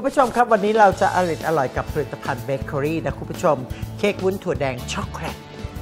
คุณผู้ชมครับวันนี้เราจะอร่อยกับผลิตภัณฑ์เบเกอรี่นะคุณผู้ชมเค้กวุ้นถั่วแดงช็อกโกแลต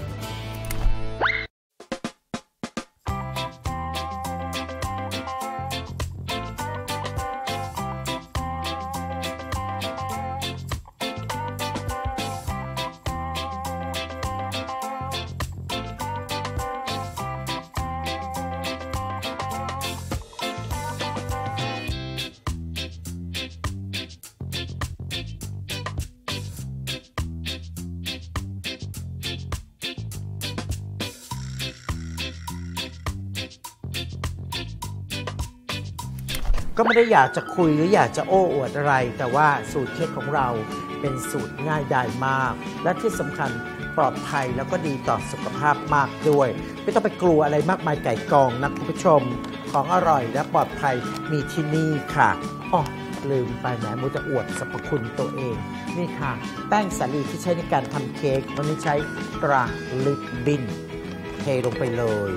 ก็ไม่ได้อยากจะคุยหรืออยากจะโอ้อวดอะไรแต่ว่าสูตรเค้กของเราเป็นสูตรง่ายดายมากและที่สำคัญปลอดภัยแล้วก็ดีต่อสุขภาพมากด้วยไม่ต้องไปกลัวอะไรมากมายไก่กองนะคุณผู้ชมของอร่อยและปลอดภัยมีที่นี่ค่ะอ๋อลืมไปแหมมูจะอวดสรรพคุณตัวเองนี่ค่ะแป้งสาลีที่ใช้ในการทำเค้กวันนี้ใช้ตราลิปบินเทลงไปเลย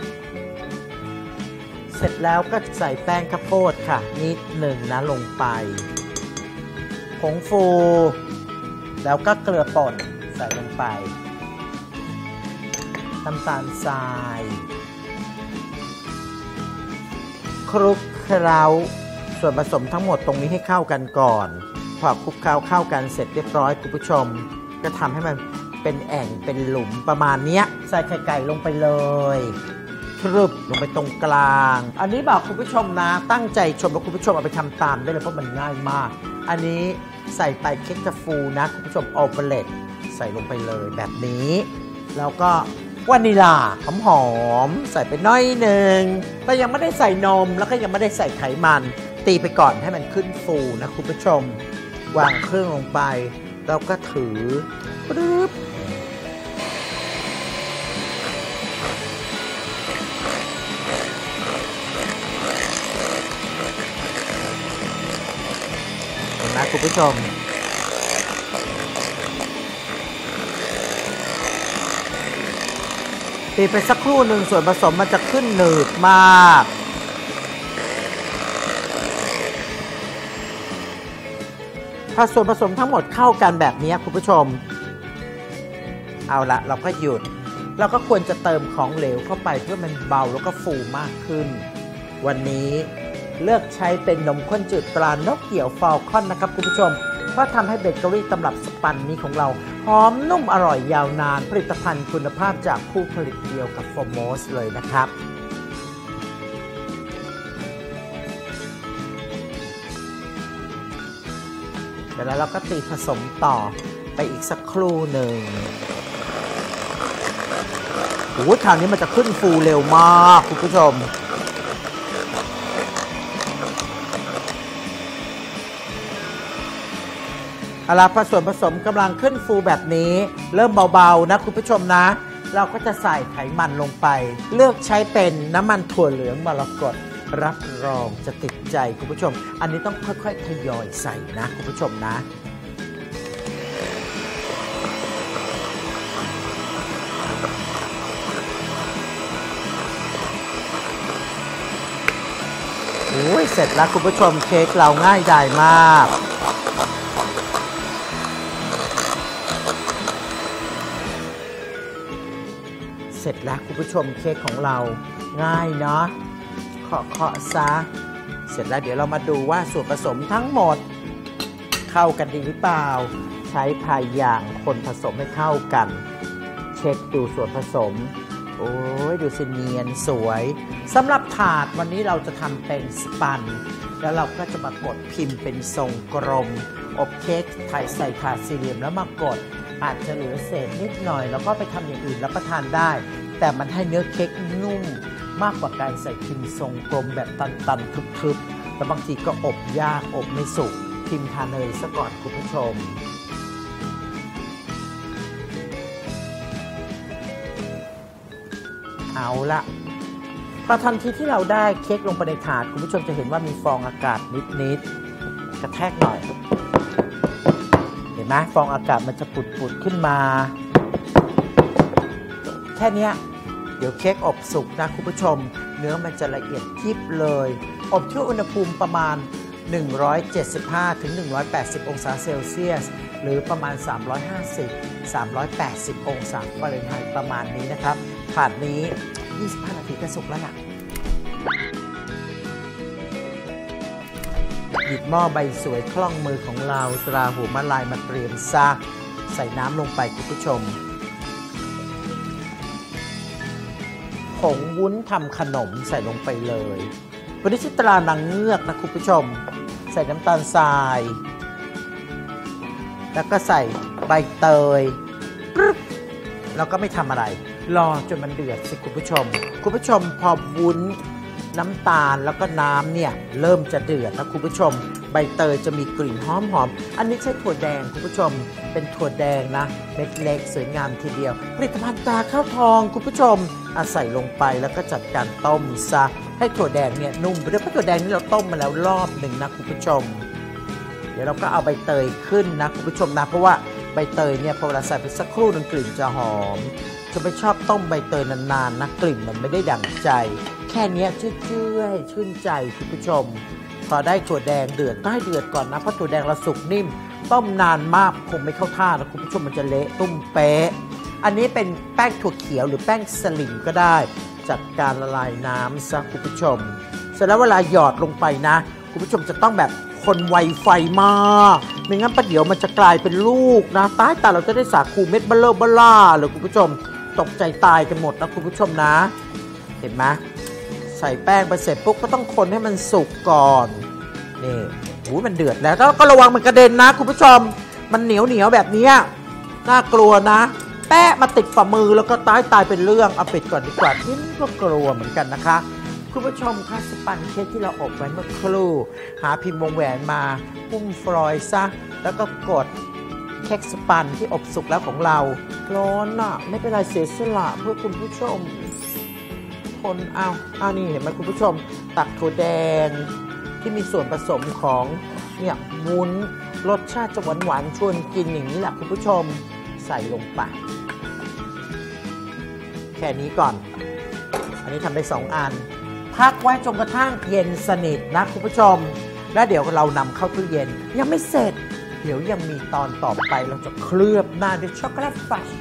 เสร็จแล้วก็ใส่แป้งข้าวโพดค่ะนิดหนึ่งนะลงไปผงฟูแล้วก็เกลือป่นใส่ลงไปน้ำตาลทรายคลุกเคล้าส่วนผสมทั้งหมดตรงนี้ให้เข้ากันก่อนพอคลุกเคล้าเข้ากันเสร็จเรียบร้อยคุณผู้ชมก็ทำให้มันเป็นแอ่งเป็นหลุมประมาณนี้ใส่ไข่ไก่ลงไปเลยรึบลงไปตรงกลางอันนี้บอกคุณผู้ชมนะตั้งใจชมแล้วคุณผู้ชมเอาไปทำตามได้เลยเพราะมันง่ายมากอันนี้ใส่ไปเค้กจะฟูนะคุณผู้ชมโอเปเรตใส่ลงไปเลยแบบนี้แล้วก็วานิลาหอมๆใส่ไปน้อยหนึ่งแต่ยังไม่ได้ใส่นมแล้วก็ยังไม่ได้ใส่ไขมันตีไปก่อนให้มันขึ้นฟูนะคุณผู้ชมวางเครื่องลงไปแล้วก็ถือปึ๊บนะคุณผู้ชมตีไปสักครู่หนึ่งส่วนผสมมันจะขึ้นหนืดมากถ้าส่วนผสมทั้งหมดเข้ากันแบบนี้คุณผู้ชมเอาละเราก็หยุดเราก็ควรจะเติมของเหลวเข้าไปเพื่อมันเบาแล้วก็ฟูมากขึ้นวันนี้เลือกใช้เป็นนมข้นจืดตรานกเกี่ยวฟอลคอนนะครับคุณผู้ชมเพราะทำให้เบเกอรี่ตำรับสปันนี้ของเราหอมนุ่มอร่อยยาวนานผลิตภัณฑ์คุณภาพจากผู้ผลิตเดียวกับโฟร์โมสเลยนะครับเดี๋ยวเราก็ตีผสมต่อไปอีกสักครู่หนึ่งโอ้ยคราวนี้มันจะขึ้นฟูเร็วมากคุณผู้ชมเอาล่ะพอส่วนผสมกำลังขึ้นฟูแบบนี้เริ่มเบาๆนะคุณผู้ชมนะเราก็จะใส่ไขมันลงไปเลือกใช้เป็นน้ำมันถั่วเหลืองมรกตรับรองจะติดใจคุณผู้ชมอันนี้ต้องค่อยๆทยอยใส่นะคุณผู้ชมนะโอ้ยเสร็จแล้วคุณผู้ชมเค้กเราง่ายดายมากเสร็จแล้วคุณผู้ชมเค้กของเราง่ายเนาะเคาะซะเสร็จแล้วเดี๋ยวเรามาดูว่าส่วนผสมทั้งหมดเข้ากันดีหรือเปล่าใช้พายอย่างคนผสมให้เข้ากันเช็คดูส่วนผสมโอ้ยดูสิเนียนสวยสำหรับถาดวันนี้เราจะทำเป็นสปันแล้วเราก็จะมากดพิมพ์เป็นทรงกลมอบเค้กไข่ใส่ถาดสี่เหลี่ยมแล้วมากดอาจจะเหลือเศษนิดหน่อยแล้วก็ไปทำอย่างอื่นรับประทานได้แต่มันให้เนื้อเค้กนุ่มมากกว่าการใส่พิมพ์ทรงกลมแบบตันๆทึบๆแล้วบางทีก็อบยากอบไม่สุกพิมพ์ทานเลยซะก่อนคุณผู้ชมเอาละพอทันทีที่เราได้เค้กลงไปในถาดคุณผู้ชมจะเห็นว่ามีฟองอากาศนิดๆกระแทกหน่อยเห็นไหมฟองอากาศมันจะปุดๆขึ้นมาแค่นี้เดี๋ยวเค้กอบสุกนะคุณผู้ชมเนื้อมันจะละเอียดยิบเลยอบที่อุณหภูมิประมาณ 175 ถึง 180 องศาเซลเซียสหรือประมาณ 350 380 องศาฟาเรนไฮต์ประมาณนี้นะครับถาดนี้ 25 นาทีก็สุกแล้วล่ะหยิบหม้อใบสวยคล่องมือของเราตราหัวมะลายมาเตรียมซักใส่น้ำลงไปคุณผู้ชมผงวุ้นทำขนมใส่ลงไปเลยวันนี้ชื่อตรานางเงือกนะคุณผู้ชมใส่น้ำตาลทรายแล้วก็ใส่ใบเตยแล้วก็ไม่ทำอะไรรอจนมันเดือดสิคุณผู้ชมพอวุ้นน้ำตาลแล้วก็น้ำเนี่ยเริ่มจะเดือดนะคุณผู้ชมใบเตยจะมีกลิ่นหอมอันนี้ใช้ถั่วแดงคุณผู้ชมเป็นถั่วแดงนะเม็ดเล็กสวยงามทีเดียวผลิตภัณฑ์ตราข้าวทองคุณผู้ชมใส่ลงไปแล้วก็จัดการต้มซะให้ถั่วแดงเนี่ยนุ่มเพราะถั่วแดงนี่เราต้มมาแล้วรอบหนึ่งนะคุณผู้ชมเดี๋ยวเราก็เอาใบเตยขึ้นนะคุณผู้ชมนะเพราะว่าใบเตยเนี่ยพอเราใส่ไปสักครู่นึงกลิ่นจะหอมจะไม่ชอบต้มใบเตยนานๆนะกลิ่นมันไม่ได้ดั่งใจแค่นี้ชื่นใจคุณผู้ชมพอได้ถั่วแดงเดือดก็ให้เดือดก่อนนะเพราะถั่วแดงเราสุกนิ่มต้มนานมากคงไม่เข้าท่านะคุณผู้ชมมันจะเละตุ้มเป๊ะอันนี้เป็นแป้งถั่วเขียวหรือแป้งสลิมก็ได้จัดการละลายน้ำซะคุณผู้ชมเสร็จแล้วเวลาหยอดลงไปนะคุณผู้ชมจะต้องแบบคนไวไฟมากไม่งั้นประเดี๋ยวมันจะกลายเป็นลูกนะตายแต่เราจะได้สาคูเม็ดเบลล่าเลยคุณผู้ชมตกใจตายกันหมดนะคุณผู้ชมนะเห็นไหมใส่แป้งไปเสร็จปุ๊บก็ต้องคนให้มันสุกก่อนนี่มันเดือดแล้วก็ระวังมันกระเด็นนะคุณผู้ชมมันเหนียวแบบนี้น่ากลัวนะแปะมาติดฝ่ามือแล้วก็ตายเป็นเรื่องเอาปิดก่อนดีกว่านี่ก็กลัวเหมือนกันนะคะคุณผู้ชมคะสปันเค้กที่เราอบไว้เมื่อครู่หาพิมพ์วงแหวนมาพุ่มฟลอยซะแล้วก็กดเค้กสปันที่อบสุกแล้วของเราร้อนไม่เป็นไรเสียสละเพื่อคุณผู้ชมคนเอานี่เห็นไหมคุณผู้ชมตักถั่วแดงที่มีส่วนผสมของเนี่ยวุ้นรสชาติจะหวานชวนกินอย่างนี้แหละคุณผู้ชมใส่ลงไปแค่นี้ก่อนอันนี้ทำไป2 อันพักไว้จนกระทั่งเย็นสนิทนะคุณผู้ชมแล้วเดี๋ยวเรานำเข้าตู้เย็นยังไม่เสร็จเดี๋ยวยังมีตอนต่อไปเราจะเคลือบหน้าด้วยช็อกโกแลตฟัช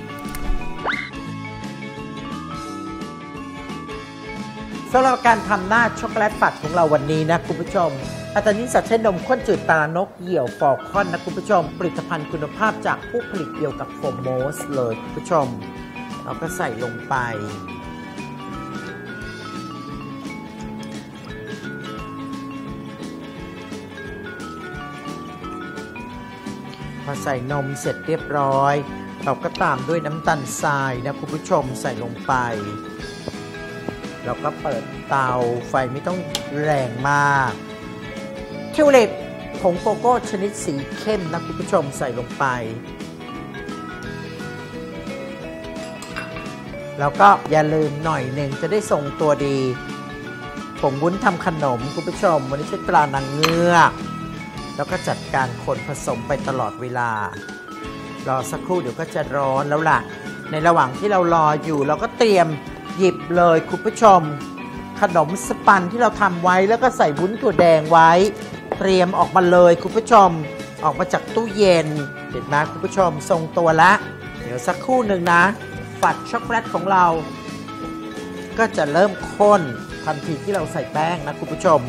สำหรับการทำหน้าช็อกโกแลตฟัดของเราวันนี้นะคุณผู้ชมอัตานิสัตใช้นมข้นจืดตรานกเหยี่ยวฟอลคอนนะคุณผู้ชมผลิตภัณฑ์คุณภาพจากผู้ผลิตเดียวกับโฟโมสเลยคุณผู้ชมเราก็ใส่ลงไปพอใส่นมเสร็จเรียบร้อยเราก็ตามด้วยน้ำตาลทรายนะคุณผู้ชมใส่ลงไปเราก็เปิดเตาไฟไม่ต้องแรงมากทิวลิปผงโกโก้ชนิดสีเข้มนะคุณผู้ชมใส่ลงไปแล้วก็อย่าลืมหน่อยหนึ่งจะได้ทรงตัวดีผงวุ้นทำขนมคุณผู้ชมวันนี้ใช้ตรานางเงือกแล้วก็จัดการคนผสมไปตลอดเวลารอสักครู่เดี๋ยวก็จะร้อนแล้วล่ะในระหว่างที่เรารออยู่เราก็เตรียมหยิบเลยคุณผู้ชมขนมสปันที่เราทำไว้แล้วก็ใส่วุ้นถั่วแดงไว้เตรียมออกมาเลยคุณผู้ชมออกมาจากตู้เย็นเห็นไหมคุณผู้ชมทรงตัวละเดี๋ยวสักครู่หนึ่งนะฝัดช็อกโกแลตของเราก็จะเริ่มข้นทันทีที่เราใส่แป้งนะคุณผู้ชม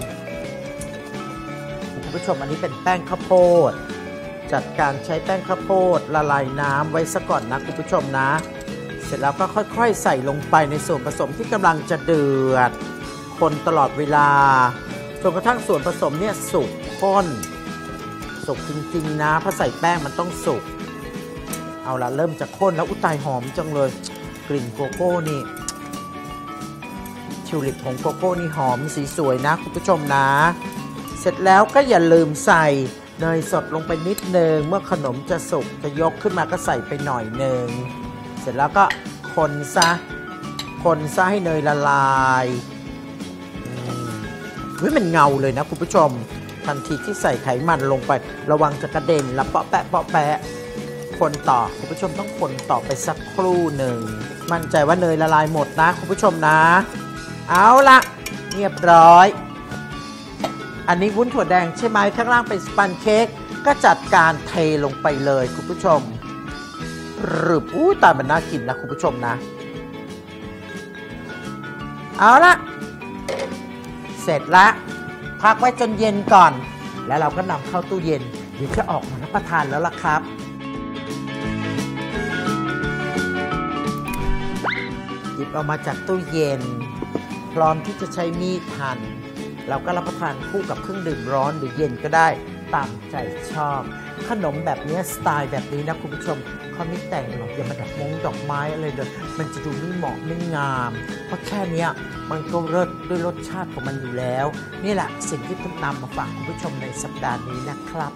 อันนี้เป็นแป้งข้าวโพดจัดการใช้แป้งข้าวโพดละลายน้ำไว้ซะก่อนนะคุณผู้ชมนะเสร็จแล้วก็ค่อยๆใส่ลงไปในส่วนผสมที่กำลังจะเดือดคนตลอดเวลาจนกระทั่งส่วนผสมเนี่ยสุกข้นสุกจริงๆนะเพราะใส่แป้งมันต้องสุกเอาละเริ่มจะข้นแล้วอุยตายหอมจังเลยกลิ่นโกโก้นี่ทิวลิปของโกโก้นี่หอมสีสวยนะคุณผู้ชมนะเสร็จแล้วก็อย่าลืมใส่เนยสดลงไปนิดนึงเมื่อขนมจะสุกจะยกขึ้นมาก็ใส่ไปหน่อยนึงเสร็จแล้วก็คนซะให้เนยละลายมันเงาเลยนะคุณผู้ชมทันทีที่ใส่ไขมันลงไประวังจะกระเด็นแล้วเปาะแปะคนต่อคุณผู้ชมต้องคนต่อไปสักครู่หนึ่งมั่นใจว่าเนยละลายหมดนะคุณผู้ชมนะเอาละเรียบร้อยอันนี้วุ้นถั่วแดงใช่ไหมข้างล่างเป็นสปันเค้กก็จัดการเทลงไปเลยคุณผู้ชมหรืออู้ตายมันน่ากินนะคุณผู้ชมนะเอาละเสร็จละพักไว้จนเย็นก่อนแล้วเราก็นำเข้าตู้เย็นเดี๋ยวจะออกมารับประทานแล้วล่ะครับหยิบออกมาจากตู้เย็นพร้อมที่จะใช้มีดหั่นเราก็รับประทานคู่กับเครื่องดื่มร้อนหรือเย็นก็ได้ตามใจชอบขนมแบบนี้สไตล์แบบนี้นะคุณผู้ชมเขาไม่แต่งหรอกอย่ามาดอกไม้อะไรเลยมันจะดูไม่เหมาะไม่งามเพราะแค่นี้มันก็เลิศด้วยรสชาติของมันอยู่แล้วนี่แหละสิ่งที่ผมนำมาฝากคุณผู้ชมในสัปดาห์นี้นะครับ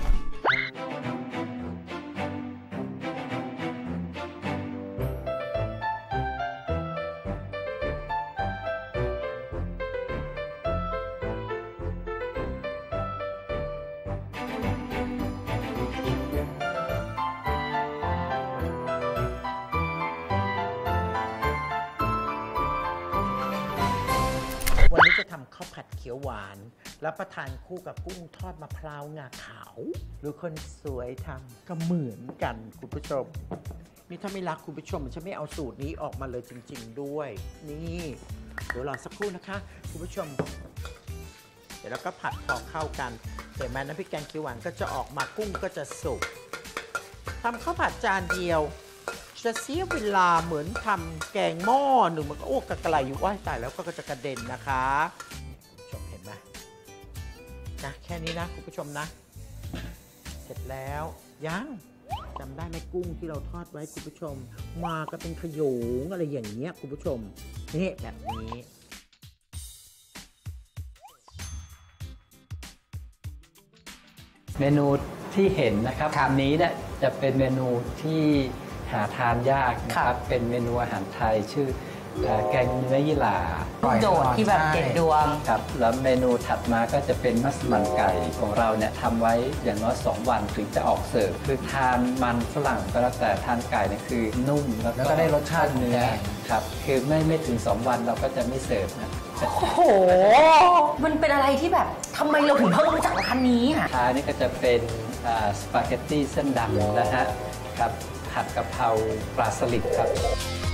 วันนี้จะทำข้าวผัดเขียวหวานรับประทานคู่กับกุ้งทอดมะพร้าวงาขาวหรือคนสวยทำก็เหมือนกันคุณผู้ชมนี่ถ้าไม่รักคุณผู้ชมฉันไม่เอาสูตรนี้ออกมาเลยจริงๆด้วยนี่เดี๋ยวรอสักครู่นะคะคุณผู้ชมเดี๋ยวเราก็ผัดพอเข้ากันเห็นไหมน้ำพริกแกงเขียวหวานก็จะออกมากุ้งก็จะสุกทำข้าวผัดจานเดียวจะเสียเวลาเหมือนทำแกงหม้อหนึ่งมันก็กระไกลอยู่ว่าตายแล้วก็จะกระเด็นนะคะชมเห็นไหมนะแค่นี้นะคุณผู้ชมนะเสร็จแล้วยังจำได้ไหมกุ้งที่เราทอดไว้คุณผู้ชมมาก็เป็นขยงอะไรอย่างเงี้ยคุณผู้ชมนี่แบบนี้เมนูที่เห็นนะครับอันนี้เนี่ยจะเป็นเมนูที่หาทานยากนะครับเป็นเมนูอาหารไทยชื่อแกงเนื้อยี่หร่าโดดที่แบบเด็ดดวงครับแล้วเมนูถัดมาก็จะเป็นมัสมั่นไก่ของเราเนี่ยทำไว้อย่างน้อย2 วันถึงจะออกเสิร์ฟคือทานมันฝรั่งก็แล้วแต่ทานไก่เนี่ยคือนุ่มแล้วก็ได้รสชาติเนื้อครับคือไม่ถึง2 วันเราก็จะไม่เสิร์ฟนะโอ้โหมันเป็นอะไรที่แบบทำไมเราถึงเพิ่งรู้จักร้านนี้อ่ะท้ายนี่ก็จะเป็นสปาเกตตี้เส้นดำนะฮะครับผัดกะเพราปลาสลิดครับ